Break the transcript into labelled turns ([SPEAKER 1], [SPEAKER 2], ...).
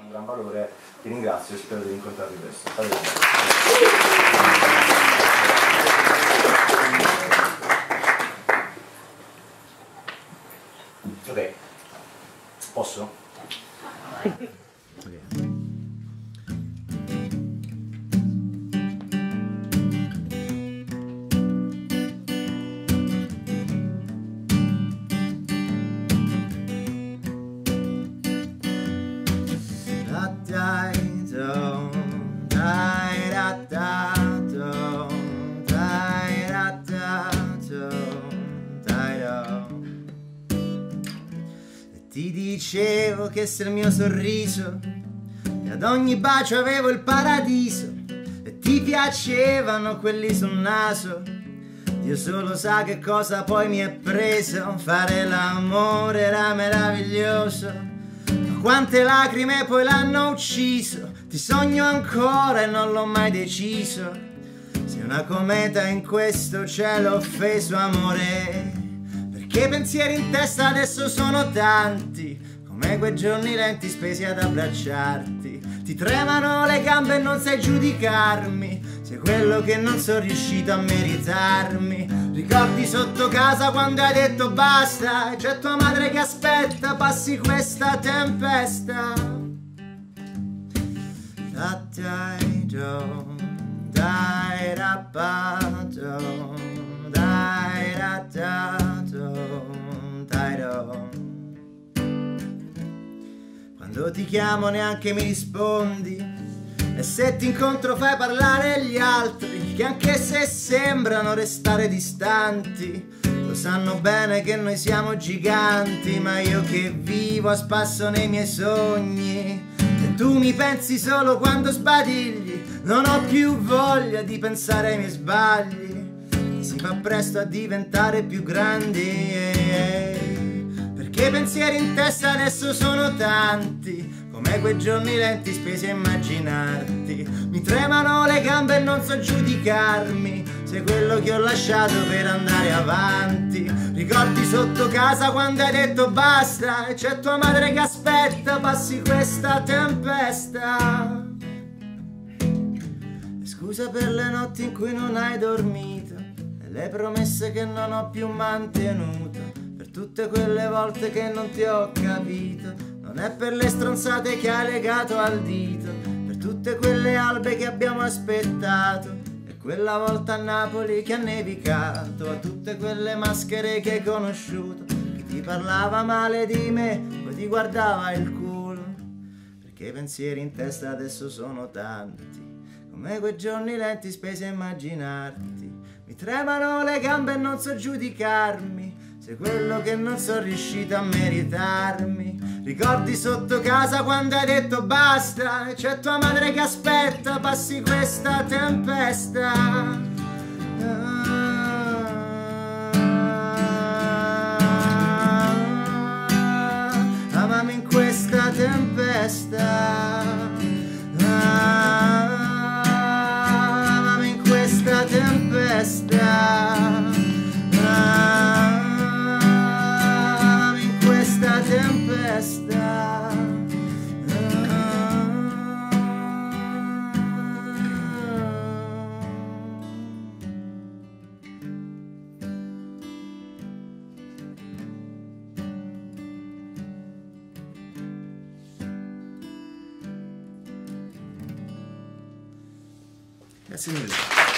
[SPEAKER 1] un gran valore, ti ringrazio e spero di incontrarvi presto. Ok, posso? Okay.
[SPEAKER 2] Ti dicevo che se il mio sorriso e ad ogni bacio avevo il paradiso e ti piacevano quelli sul naso. Dio solo sa che cosa poi mi è preso. Fare l'amore era meraviglioso, ma quante lacrime poi l'hanno ucciso. Ti sogno ancora e non l'ho mai deciso. Sei una cometa in questo cielo offeso, amore. Che pensieri in testa adesso sono tanti, come quei giorni lenti spesi ad abbracciarti. Ti tremano le gambe e non sai giudicarmi, sei quello che non sono riuscito a meritarmi. Ricordi sotto casa quando hai detto basta, e c'è tua madre che aspetta, passi questa tempesta. Quando ti chiamo neanche mi rispondi, e se ti incontro fai parlare gli altri, che anche se sembrano restare distanti, lo sanno bene che noi siamo giganti. Ma io che vivo a spasso nei miei sogni, e tu mi pensi solo quando sbadigli. Non ho più voglia di pensare ai miei sbagli, si fa presto a diventare più grandi. Perché pensieri in testa adesso sono tanti, come quei giorni lenti spesi a immaginarti. Mi tremano le gambe e non so giudicarmi, sei quello che ho lasciato per andare avanti. Ricordi sotto casa quando hai detto basta, e c'è tua madre che aspetta, passi questa tempesta. E scusa per le notti in cui non hai dormito, e le promesse che non ho più mantenuto, tutte quelle volte che non ti ho capito. Non è per le stronzate che hai legato al dito, per tutte quelle albe che abbiamo aspettato, e quella volta a Napoli che ha nevicato, a tutte quelle maschere che hai conosciuto, chi ti parlava male di me poi ti guardava il culo. Perché i pensieri in testa adesso sono tanti, come quei giorni lenti spesi a immaginarti. Mi tremano le gambe e non so giudicarmi, sei quello che non sono riuscito a meritarmi. Ricordi sotto casa quando hai detto basta, e c'è tua madre che aspetta, passi questa tempesta. Amami in questa tempesta. Amami in questa tempesta. Grazie mille.